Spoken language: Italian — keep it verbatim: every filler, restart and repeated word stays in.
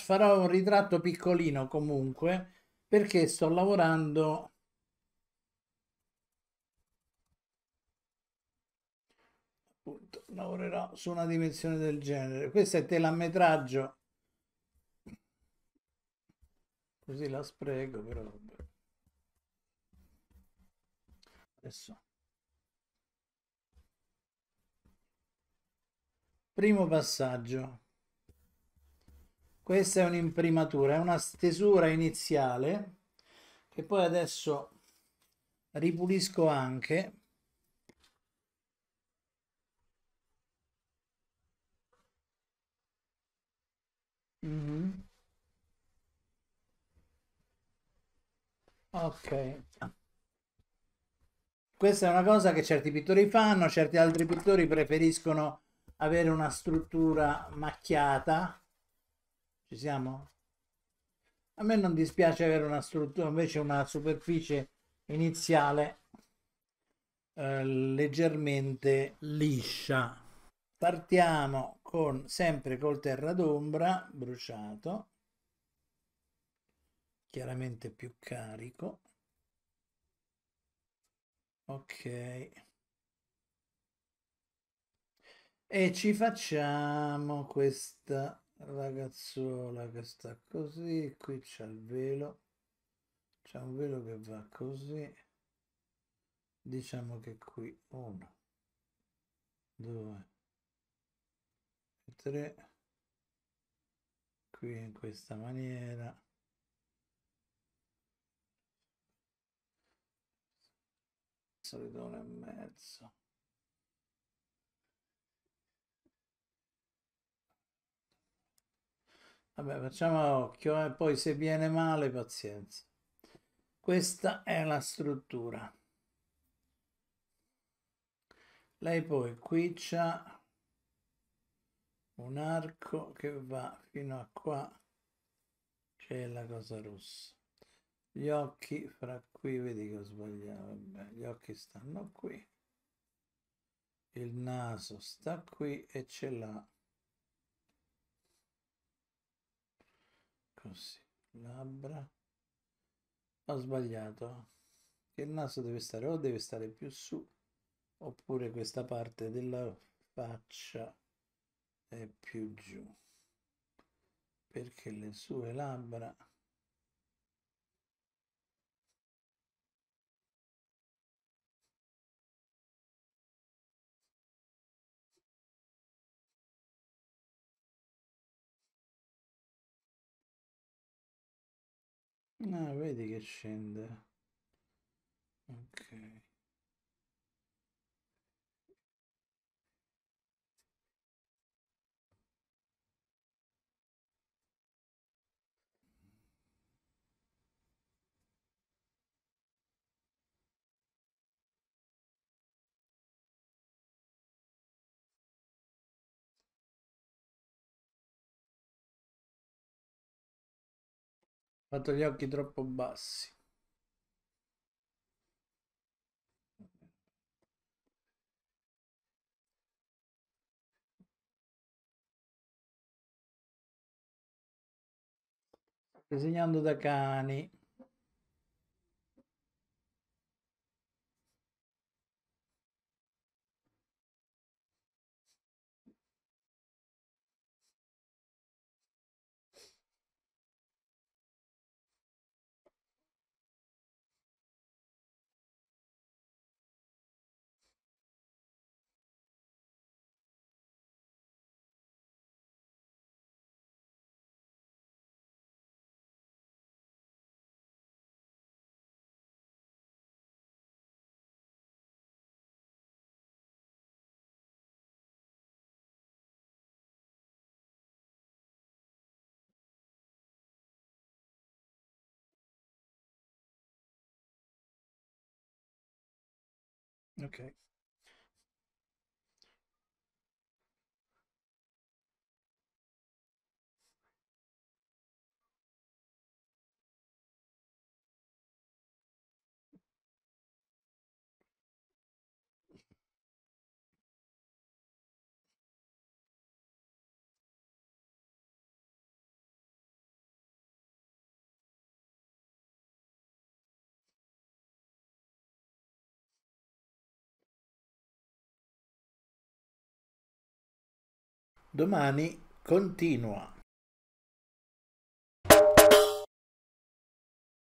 farò un ritratto piccolino comunque perché sto lavorando, appunto, lavorerò su una dimensione del genere. Questo è telammetraggio, così la spreco, però vabbè. Adesso, primo passaggio. Questa è un'imprimatura, è una stesura iniziale che poi adesso ripulisco anche. Mhm. Ok. Questa è una cosa che certi pittori fanno, certi altri pittori preferiscono avere una struttura macchiata. Ci siamo? A me non dispiace avere una struttura, invece una superficie iniziale eh, leggermente liscia. Partiamo con sempre col terra d'ombra bruciato, chiaramente più carico. Ok. E ci facciamo questa ragazzuola che sta così, qui c'è il velo, c'è un velo che va così, diciamo che qui uno, due, tre, qui in questa maniera, solito uno e mezzo. Vabbè, facciamo a occhio e poi se viene male, pazienza. Questa è la struttura. Lei poi qui c'ha un arco che va fino a qua, c'è la cosa rossa. Gli occhi fra qui, vedi che ho sbagliato, vabbè, gli occhi stanno qui, il naso sta qui e ce l'ha così, labbra, ho sbagliato, che il naso deve stare o deve stare più su oppure questa parte della faccia è più giù, perché le sue labbra. Ah, vedi che scende. Ok. Ho fatto gli occhi troppo bassi. Disegnando da cani. Ok. Domani continua.